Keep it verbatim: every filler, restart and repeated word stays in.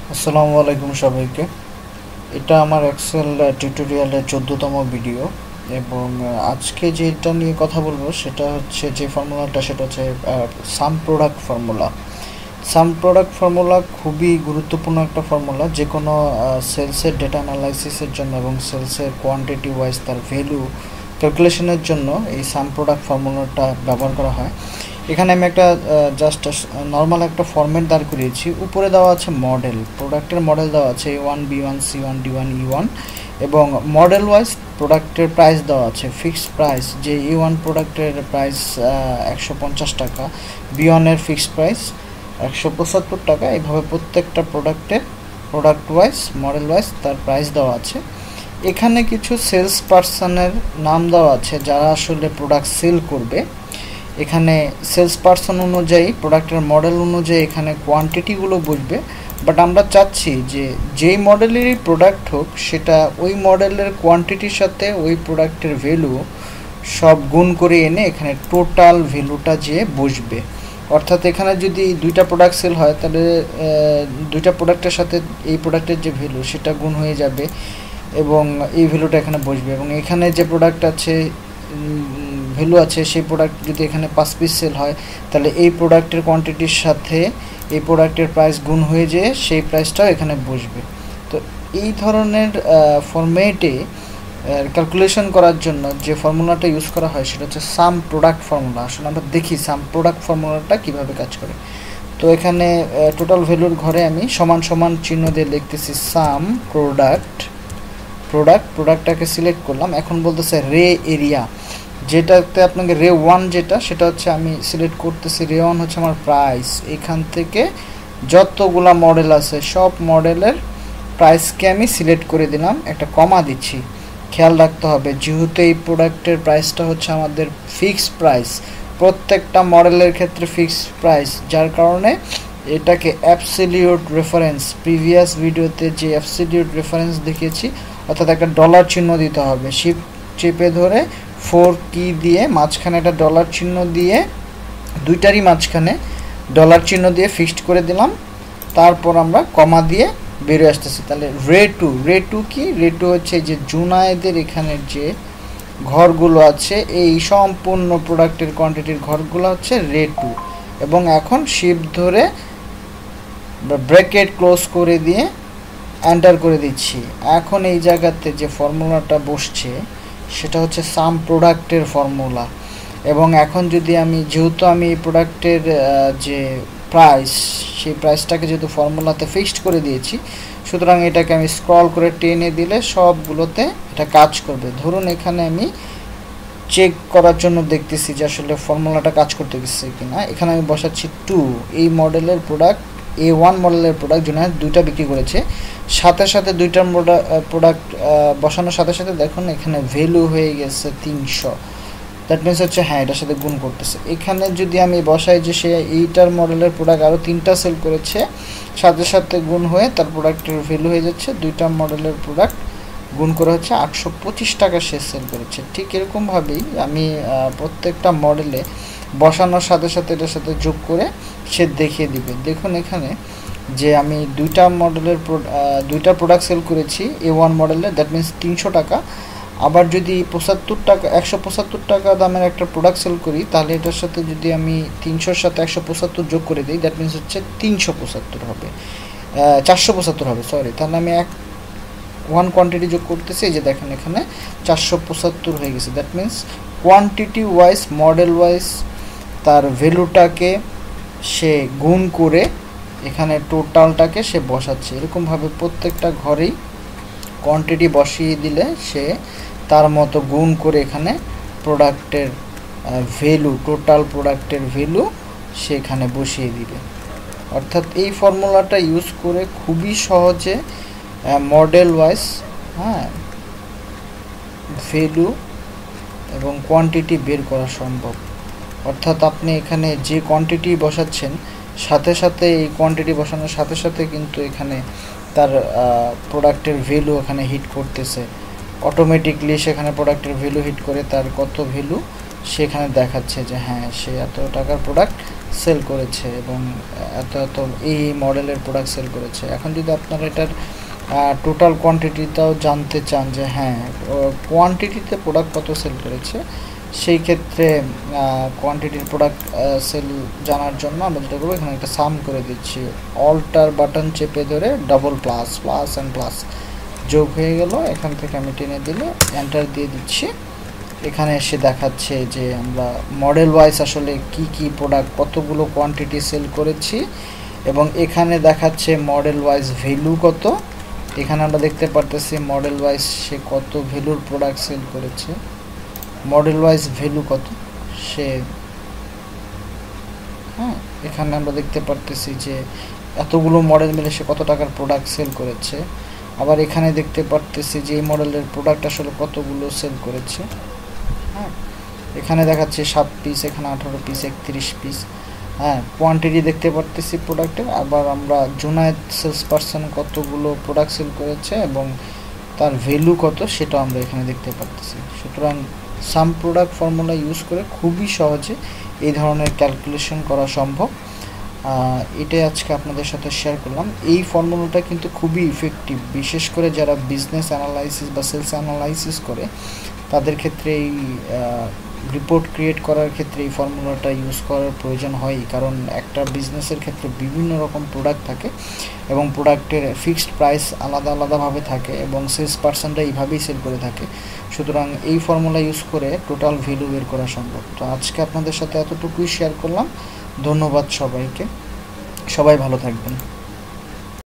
আসসালামু আলাইকুম সবাইকে। এটা আমার এক্সেল টিউটোরিয়ালের চোদ্দতম ভিডিও এবং আজকে যেটা নিয়ে কথা বলবো সেটা হচ্ছে যে ফর্মুলাটা সেটা হচ্ছে sum product formula. Sum product formula খুবই গুরুত্বপূর্ণ একটা ফর্মুলা, যে কোনো সেলসের ডেটা অ্যানালাইসিসের জন্য এবং সেলসের কোয়ান্টিটি ওয়াইজ তার ভ্যালু ক্যালকুলেশনের জন্য এই সাম প্রোডাক্ট ফর্মুলাটা ব্যবহার করা হয়। এখানে আমি একটা জাস্ট নর্মাল একটা ফরম্যাট দাঁড় করিয়েছি। উপরে দেওয়া আছে মডেল, প্রোডাক্টের মডেল দেওয়া আছে A one B one C one D one E one এবং মডেল ওয়াইজ প্রোডাক্টের প্রাইস দেওয়া আছে, ফিক্সড প্রাইস। যে ই ওয়ান প্রোডাক্টের প্রাইস একশো পঞ্চাশ টাকা, বি ওয়ানের ফিক্সড প্রাইস একশো পঁচাত্তর টাকা। এইভাবে প্রত্যেকটা প্রোডাক্টের প্রোডাক্ট ওয়াইজ মডেল ওয়াইজ তার প্রাইস দেওয়া আছে। এখানে কিছু সেলস পার্সনের নাম দেওয়া আছে যারা আসলে প্রোডাক্ট সেল করবে। এখানে সেলস পার্সন অনুযায়ী প্রোডাক্টের মডেল অনুযায়ী এখানে কোয়ান্টিটিগুলো বুঝবে। বাট আমরা চাচ্ছি যে যেই মডেলেরই প্রোডাক্ট হোক সেটা ওই মডেলের কোয়ান্টিটির সাথে ওই প্রোডাক্টের ভ্যালু সব গুণ করে এনে এখানে টোটাল ভ্যালুটা যে বসবে। অর্থাৎ এখানে যদি দুইটা প্রোডাক্ট সেল হয় তাহলে দুইটা প্রোডাক্টের সাথে এই প্রোডাক্টের যে ভ্যালু সেটা গুণ হয়ে যাবে এবং এই ভ্যালুটা এখানে বসবে। এবং এখানে যে প্রোডাক্ট আছে ভ্যালু আছে সেই প্রোডাক্ট যদি এখানে পাঁচ পিস সেল হয় তাহলে এই প্রোডাক্টের কোয়ান্টিটির সাথে এই প্রোডাক্টের প্রাইস গুণ হয়ে যেয়ে সেই প্রাইসটাও এখানে বসবে। তো এই ধরনের ফরম্যাটে ক্যালকুলেশন করার জন্য যে ফর্মুলাটা ইউজ করা হয় সেটা হচ্ছে সাম প্রোডাক্ট ফর্মুলা। আসলে আমরা দেখি সাম প্রোডাক্ট ফর্মুলাটা কিভাবে কাজ করে। তো এখানে টোটাল ভ্যালুর ঘরে আমি সমান সমান চিহ্ন দিয়ে লিখতেছি সাম প্রোডাক্ট প্রোডাক্ট প্রোডাক্টটাকে সিলেক্ট করলাম। এখন বলতেছে রে এরিয়া, যেটাতে আপনাকে রে ওয়ান যেটা সেটা হচ্ছে আমি সিলেক্ট করতেছি। রে ওয়ান হচ্ছে আমার প্রাইস। এখান থেকে যতগুলা মডেল আছে সব মডেলের প্রাইসকে আমি সিলেক্ট করে দিলাম, একটা কমা দিচ্ছি। খেয়াল রাখতে হবে যেহেতু এই প্রোডাক্টের প্রাইসটা হচ্ছে আমাদের ফিক্সড প্রাইস, প্রত্যেকটা মডেলের ক্ষেত্রে ফিক্সড প্রাইস, যার কারণে এটাকে অ্যাবসলিউট রেফারেন্স, প্রিভিয়াস ভিডিওতে যে অ্যাবসলিউট রেফারেন্স দেখিয়েছি অর্থাৎ একটা ডলার চিহ্ন দিতে হবে। শিপ চেপে ধরে ফোর কি দিয়ে মাঝখানে একটা ডলার চিহ্ন দিয়ে দুইটারই মাঝখানে ডলার চিহ্ন দিয়ে ফিক্সড করে দিলাম। তারপর আমরা কমা দিয়ে বেরিয়ে আসতেছি। তাহলে রে টু, রে টু কি? রে টু হচ্ছে যে জুনায়েদের এখানের যে ঘরগুলো আছে এই সম্পূর্ণ প্রোডাক্টের কোয়ান্টিটির ঘরগুলো হচ্ছে রে টু। এবং এখন শিপ ধরে ব্র্যাকেট ক্লোজ করে দিয়ে এন্টার করে দিচ্ছি। এখন এই জায়গাতে যে ফর্মুলাটা বসছে সেটা হচ্ছে সাম প্রোডাক্টের ফর্মুলা। এবং এখন যদি আমি যেহেতু আমি এই প্রোডাক্টের যে প্রাইস সেই প্রাইসটাকে যেহেতু ফর্মুলাতে ফিক্সড করে দিয়েছি, সুতরাং এটাকে আমি স্ক্রল করে টেনে দিলে সবগুলোতে এটা কাজ করবে। ধরুন এখানে আমি চেক করার জন্য দেখতেছি যে আসলে ফর্মুলাটা কাজ করতে গেছে কিনা। এখানে আমি বসাচ্ছি টু। এই মডেলের প্রোডাক্ট এ ওয়ান মডেলের প্রোডাক্ট জন্য দুইটা বিক্রি করেছে, সাথে সাথে দুইটার প্রোডাক্ট বসানোর সাথে সাথে দেখুন এখানে ভ্যালু হয়ে গেছে তিনশো। দ্যাট মিনস হচ্ছে হ্যাঁ এটার সাথে গুণ করতেছে। এখানে যদি আমি বসাই যে সে এইটার মডেলের প্রোডাক্ট আরও তিনটা সেল করেছে, সাথে সাথে গুণ হয়ে তার প্রোডাক্টের ভ্যালু হয়ে যাচ্ছে দুইটা মডেলের প্রোডাক্ট গুণ করে হচ্ছে আটশো পঁচিশ টাকা সে সেল করেছে। ঠিক এরকমভাবেই আমি প্রত্যেকটা মডেলে বসানোর সাথে সাথে এটার সাথে যোগ করে সে দেখিয়ে দিবে। দেখুন এখানে যে আমি দুইটা মডেলের দুইটা প্রোডাক্ট সেল করেছি এ ওয়ান মডেলের, দ্যাট মিনস তিনশো টাকা। আবার যদি পঁচাত্তর টাকা একশো পঁচাত্তর টাকা দামের একটা প্রোডাক্ট সেল করি তাহলে এটার সাথে যদি আমি তিনশোর সাথে একশো পঁচাত্তর যোগ করে দিই দ্যাট মিনস হচ্ছে তিনশো পঁচাত্তর হবে, চারশো পঁচাত্তর হবে সরি। তাহলে আমি এক ওয়ান কোয়ান্টিটি যোগ করতেছি, এই যে দেখেন এখানে চারশো পঁচাত্তর হয়ে গেছে। That means quantity wise model wise তার ভ্যালুটাকে সে গুণ করে এখানে টোটালটাকে সে বসাচ্ছে। এরকমভাবে প্রত্যেকটা ঘরেই কোয়ান্টিটি বসিয়ে দিলে সে তার মতো গুণ করে এখানে প্রোডাক্টের ভ্যালু, টোটাল প্রোডাক্টের ভ্যালু সে এখানে বসিয়ে দিবে। অর্থাৎ এই ফর্মুলাটা ইউজ করে খুবই সহজে মডেল ওয়াইজ হ্যাঁ ভ্যালু এবং কোয়ান্টিটি বের করা সম্ভব। অর্থাৎ আপনি এখানে যে কোয়ান্টিটি বসাচ্ছেন সাথে সাথে এই কোয়ান্টিটি বসানোর সাথে সাথে কিন্তু এখানে তার প্রোডাক্টের ভ্যালু এখানে হিট করতেছে অটোমেটিকলি। সেখানে প্রোডাক্টের ভ্যালু হিট করে তার কত ভ্যালু সেখানে দেখাচ্ছে যে হ্যাঁ সে এত টাকার প্রোডাক্ট সেল করেছে এবং এত এত এই মডেলের প্রোডাক্ট সেল করেছে। এখন যদি আপনারা এটার টোটাল কোয়ান্টিটিটাও জানতে চান যে হ্যাঁ কোয়ান্টিটিতে প্রোডাক্ট কত সেল করেছে, সেই ক্ষেত্রে কোয়ান্টিটির প্রোডাক্ট সেল জানার জন্য আমরা যেটা করবো, এখানে একটা সাম করে দিচ্ছি, অল্টার বাটন চেপে ধরে double plus plus and plus যোগ হয়ে গেল। এখান থেকে আমি টেনে দিলে এন্টার দিয়ে দিচ্ছি। এখানে এসে দেখাচ্ছে যে আমরা মডেল ওয়াইজ আসলে কি কি প্রোডাক্ট কতগুলো কোয়ান্টিটি সেল করেছি, এবং এখানে দেখাচ্ছে মডেল ওয়াইজ ভ্যালু কত। এখানে আমরা দেখতে পারতেছি মডেল ওয়াইজ সে কত ভ্যালুর প্রোডাক্ট সেল করেছে, মডেল ওয়াইজ ভ্যালু কত সে, হ্যাঁ এখানে আমরা দেখতে পারতেছি যে এতগুলো মডেল মিলে সে কত টাকার প্রোডাক্ট সেল করেছে। আবার এখানে দেখতে পারতেছি যে এই মডেলের প্রোডাক্ট আসলে কতগুলো সেল করেছে। হ্যাঁ এখানে দেখাচ্ছে সাত পিস, এখানে আঠারো পিস, একত্রিশ পিস। হ্যাঁ কোয়ান্টিটি দেখতে পারতেছি প্রোডাক্টের। আবার আমরা জুনায়েদ সেলস পারসন কতগুলো প্রোডাক্ট সেল করেছে এবং তার ভ্যালু কত সেটা আমরা এখানে দেখতে পারতেছি। সুতরাং সাম প্রোডাক্ট ফর্মুলা ইউজ করে খুবই সহজে এই ধরনের ক্যালকুলেশন করা সম্ভব। এটাই আজকে আপনাদের সাথে শেয়ার করলাম। এই ফর্মুলাটা কিন্তু খুবই ইফেক্টিভ, বিশেষ করে যারা বিজনেস অ্যানালাইসিস বা সেলস অ্যানালাইসিস করে তাদের ক্ষেত্রে এই রিপোর্ট ক্রিয়েট করার ক্ষেত্রে এই ফর্মুলাটা ইউজ করার প্রয়োজন হয়। কারণ একটা বিজনেসের ক্ষেত্রে বিভিন্ন রকম প্রোডাক্ট থাকে এবং প্রোডাক্টের ফিক্সড প্রাইস আলাদা আলাদাভাবে থাকে এবং সেলস পার্সনরা এইভাবেই সেল করে থাকে। সুতরাং এই ফর্মুলা ইউজ করে টোটাল ভ্যালু বের করা সম্ভব। তো আজকে আপনাদের সাথে এতটুকুই শেয়ার করলাম। ধন্যবাদ সবাইকে, সবাই ভালো থাকবেন।